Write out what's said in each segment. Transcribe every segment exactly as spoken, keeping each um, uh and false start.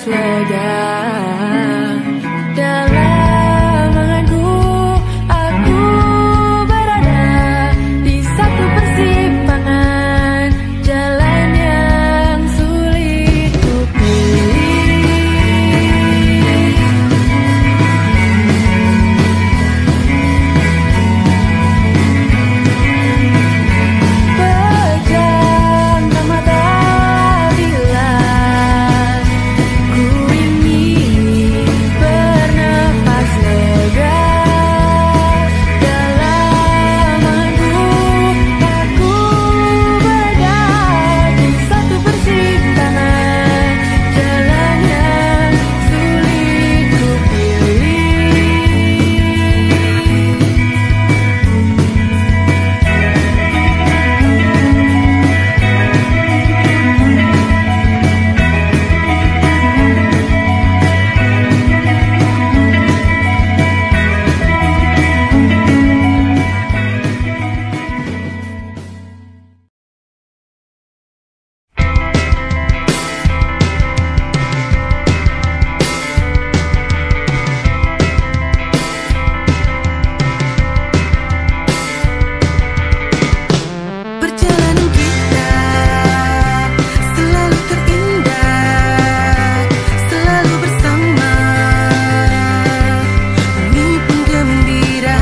lega. Dalam anganku aku berada di satu persimpangan jalan yang sulit ku pilih. Pejamkan mata bila ku ingin bernafas lega. Dalam anganku aku berada di satu persimpangan jalan yang sulit ku pilih. Perjalanan kita selalu terindah, selalu bersama, bumi pun gembira.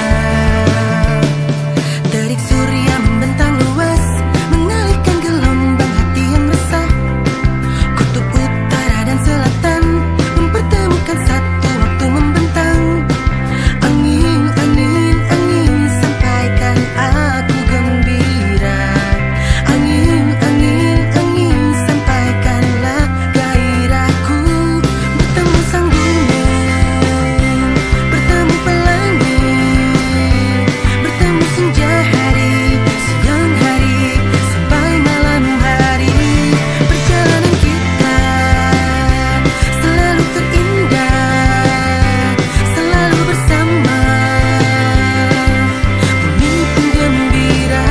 Terik surya membentang luas, mengalihkan gelombang hati yang resah. Kutub utara dan selatan mempertemukan satu waktu membentang. Angin, angin, angin, sampaikan aku gembira. Angin, angin, angin, sampaikanlah gairahku. Bertemu sang gunung, bertemu pelangi, bertemu senja hari, siang hari, sampai malam hari. Perjalanan kita selalu terindah, selalu bersama, bumi pun gembira.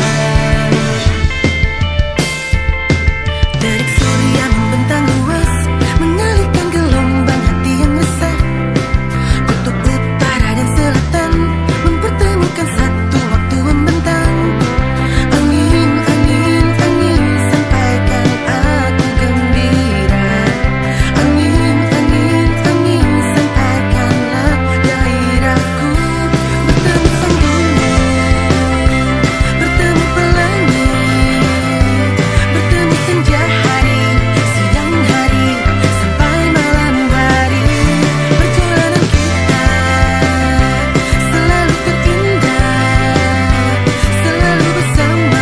Terik surya membentang luas, mengalihkan gelombang hati yang resah. Kutub utara dan selatan mempertemukan satu waktu membentang. Angin, angin, angin, sampaikan aku gembira. Angin, angin, angin, sampaikanlah gairahku. Bertemu sang gunung, bertemu pelangi, bertemu senja hari, siang hari, sampai malam hari. Perjalanan kita selalu terindah, selalu bersama,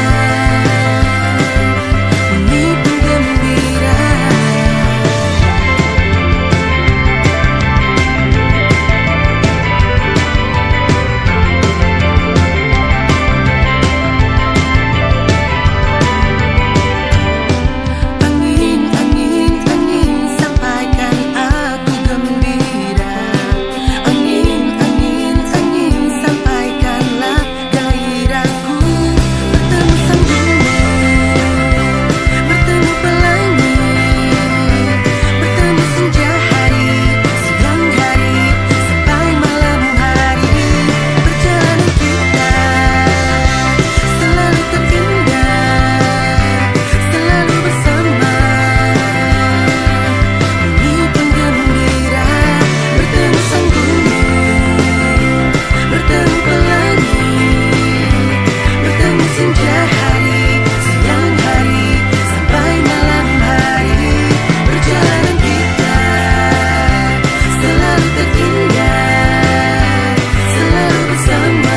bumi pun gembira. Angin, angin, angin, sampaikan aku gembira. Angin, angin, angin, sampaikanlah gairahku. Bertemu sang gunung, bertemu pelangi, bertemu senja hari, siang hari, sampai malam hari. Perjalanan kita selalu terindah, selalu bersama, bumi pun gembira. Bertemu sang gunung, bertemu pelangi, bertemu senja hari, siang hari, sampai malam hari. Perjalanan kita selalu terindah, selalu bersama,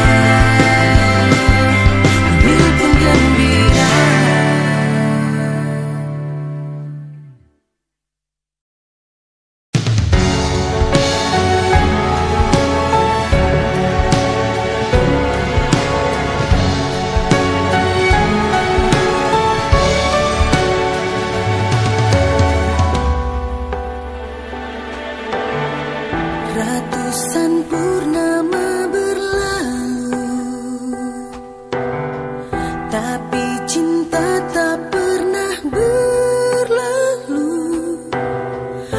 bumi pun gembira. Ratusan purnama berlalu, tapi cinta tak pernah berlalu.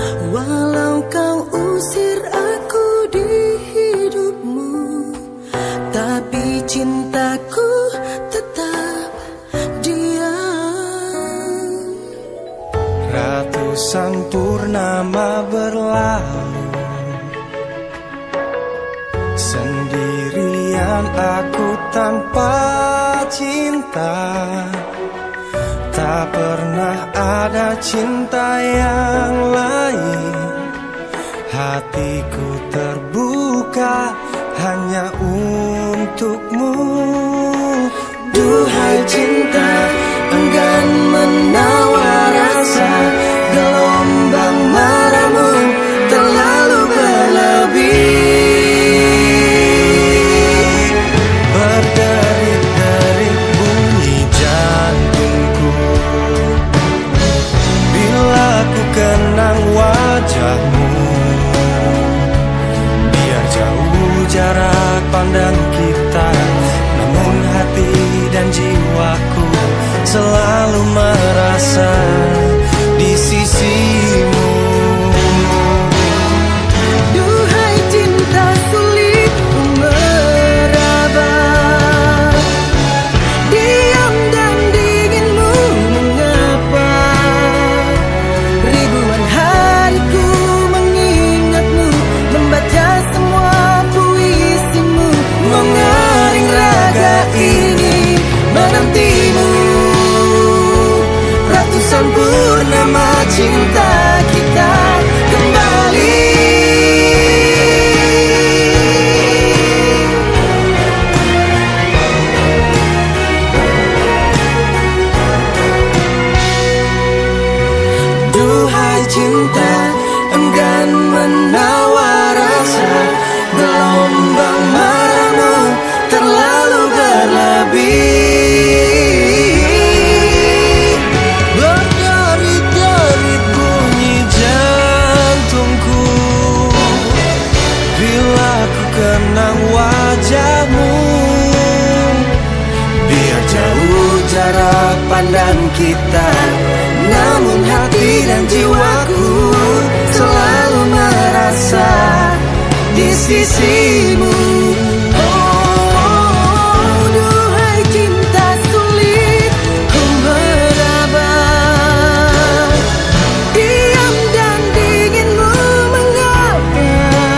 Ratusan purnama berlalu, sendirian aku tanpa cinta. Tak pernah ada cinta yang lain. Hatiku terbuka hanya untukmu. Duhai cinta, enggan menawar rasa. Gelombang marahmu terlalu berlebih. Berderit-derit bunyi jantungku bila ku kenang wajahmu. Biar jauh jarak pandang kita, namun hati dan jiwaku selalu merasa di sisimu. Duhai cinta, sulit ku meraba. Diam dan dinginmu mengapa? Ribuan hariku mengingatmu, membaca semua puisimu, mengaring raga ini menantimu. Ratusan purnama cinta kita kembali. Duhai cinta, enggan menawar rasa. Gelombang marahmu terlalu berlebih. Berderit-derit bunyi jantungku bila ku kenang wajahmu. Biar jauh jarak pandang kita, namun hati dan jiwaku selalu merasa di sisimu. Oh, duhai cinta, sulit ku meraba. Diam dan dinginmu mengapa?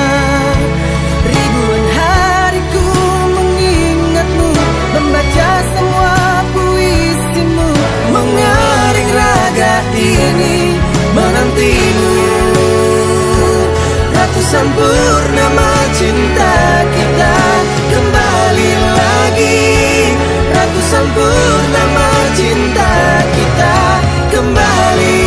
Ribuan hariku mengingatmu, membaca semua puisimu, mengaring raga ini menantimu. Ratusan purnama cinta kita kembali lagi. Ratusan purnama cinta kita kembali.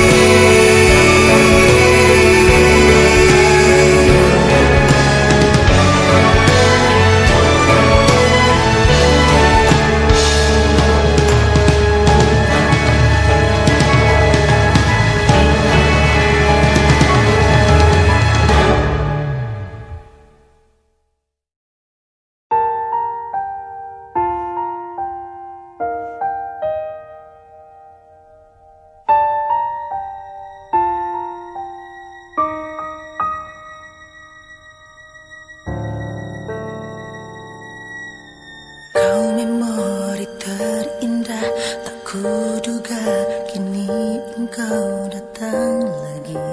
Kau memori terindah, tak kuduga kini engkau datang lagi.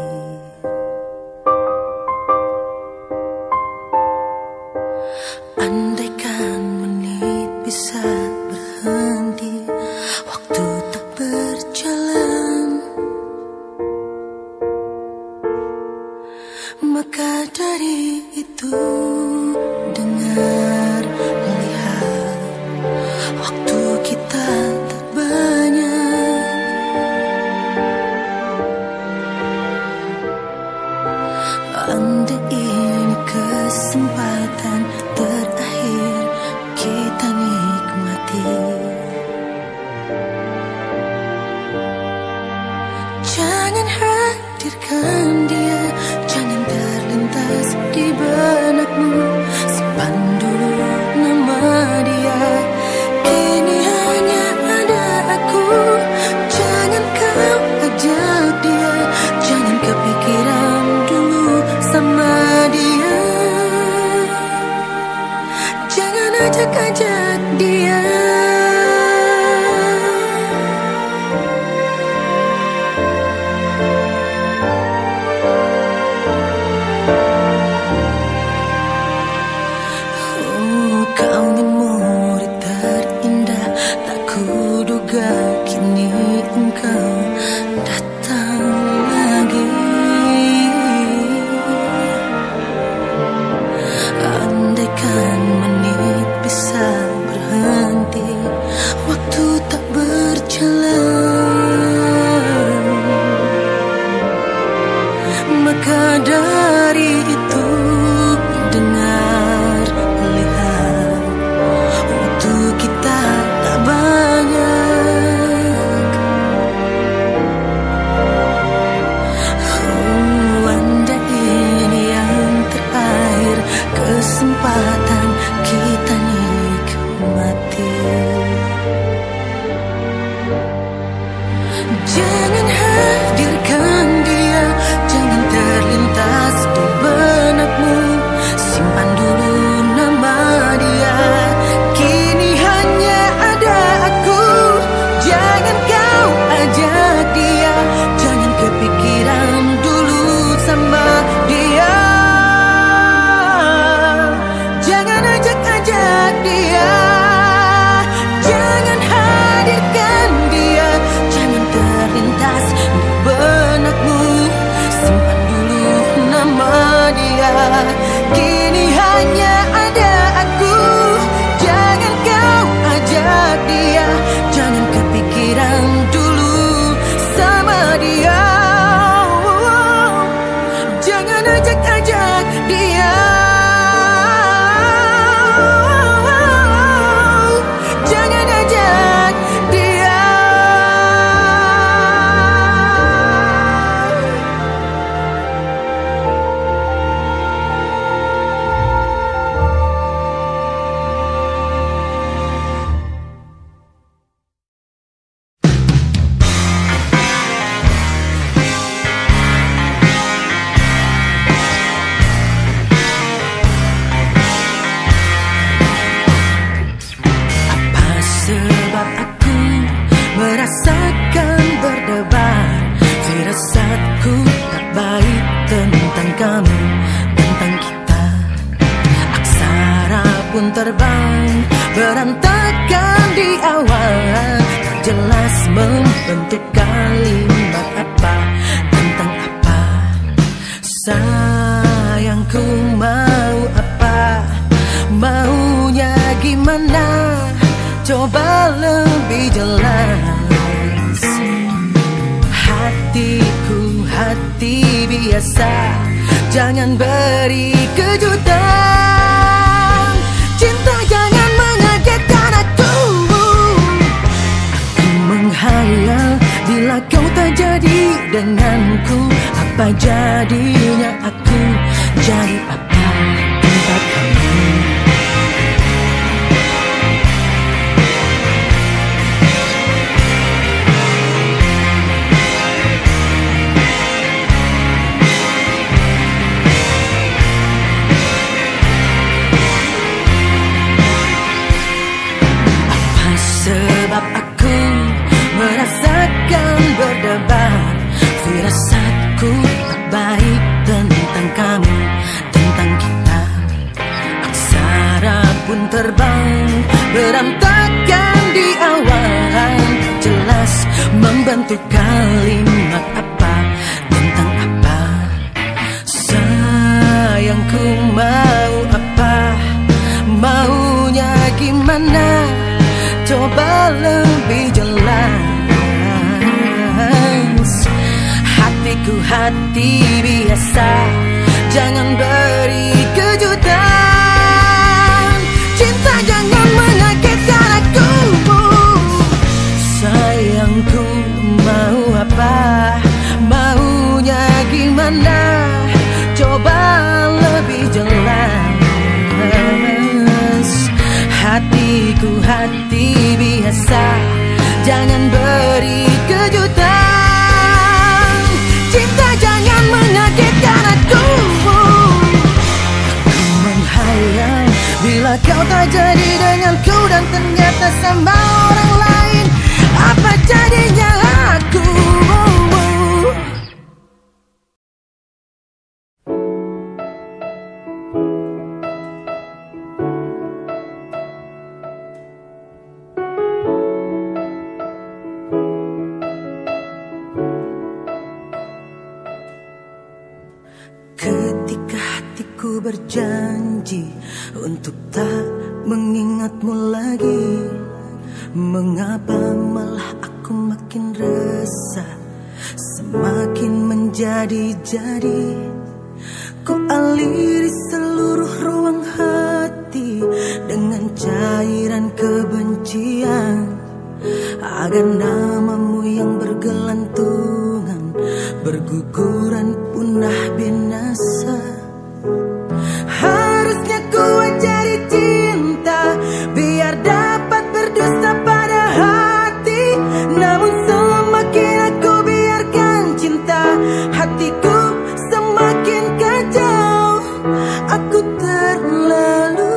Andaikan menit bisa berhenti, waktu tak berjalan, maka dari itu dengar, lihat, waktu kita tak banyak. Andai ini kesempatan terakhir kita nikmati. Jangan hadirkan dia, jangan terlintas di benakmu. Simpan dulu nama dia, kini hanya juga kini engkau datang lagi. Andaikan menit bisa berhenti, waktu tak berjalan, maka dari itu dengar, lihat, waktu kita tak banyak. Oh, andai ini yang terakhir kesempatan kita nikmati. Jangan hadirkan dia, jangan terlintas di benakmu. Simpan dulu nama dia, kini hanya ada aku. Jangan kau ajak dia, jangan kepikiran dulu sama dia. Jangan ajak-ajak dia, jangan hadirkan dia, jangan terlintas di benakmu. Simpan dulu nama dia, kini hanya ada aku. Jangan kau ajak dia, jangan kepikiran dulu sama dia. Jangan ajak-ajak dia, jangan ajak dia. Apa sebab aku merasakan berdebar, firasatku tak baik tentang kamu, tentang kita. Aksara pun terbang berantakan di awal, tak jelas membentuk kalimat apa, tentang apa. Sayangku mau apa, maunya gimana, coba lebih jelas. Hatiku hati biasa, jangan beri kejutan. Cinta jangan mengagetkan aku. Aku menghayal bila kau tak jadi denganku, apa jadinya aku, jadi apa tempat kamu. Sebab aku merasakan berdebar, firasatku tak baik tentang kamu, tentang kita. Aksara pun terbang berantakan di awal, jelas membentuk kalimat apa, tentang apa. Sayangku mau apa, maunya gimana, coba lebih jelas. Hatiku hati biasa, jangan beri kejutan. Cinta jangan mengagetkan aku. Sayangku mau apa, maunya gimana, coba lebih jelas. Hatiku hati biasa, jangan beri kejutan. Cinta jangan mengagetkan aku. Aku menghayal bila kau tak jadi denganku, dan ternyata sama orang lain, apa jadinya aku. ku berjanji untuk tak mengingatmu lagi. Mengapa malah aku makin resah, semakin menjadi-jadi. Ku aliri seluruh ruang hati dengan cairan kebencian, agar namamu yang bergelantungan berguguran punah binasa. Harusnya ku ajari cinta biar dapat berdusta pada hati, namun semakin aku biarkan cinta, hatiku semakin kacau. Aku terlalu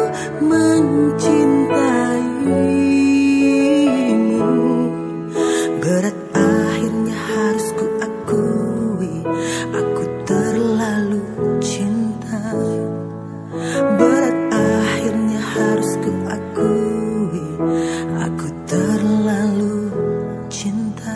mencintaimu. Berat akhirnya harus ku akui, aku terlalu cinta. Berat akhirnya harus ku akui, aku terlalu cinta.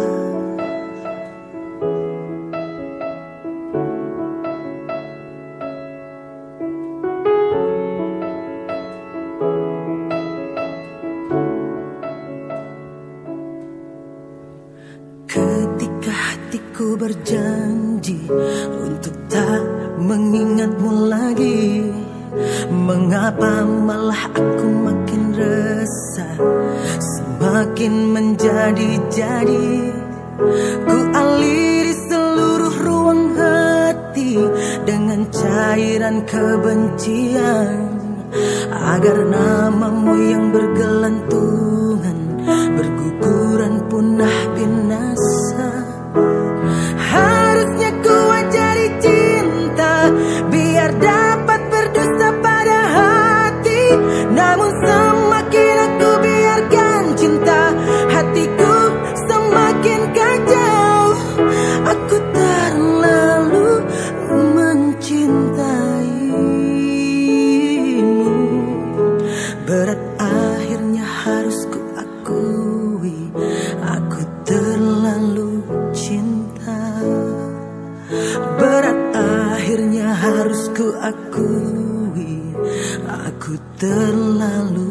Ketika hatiku berjanji untuk tak mengingatmu lagi, mengapa malah aku makin resah, semakin menjadi-jadi. Ku aliri seluruh ruang hati dengan cairan kebencian, agar namamu yang bergelantungan berguguran punah binasa. Harusnya ku ajari cinta biar dapat berdusta pada hati, namun semakin aku biarkan cinta, hatiku semakin kacau. Aku terlalu mencintaimu. Berat akhirnya harus ku akui, aku terlalu cinta. Berat akhirnya harus ku akui, aku terlalu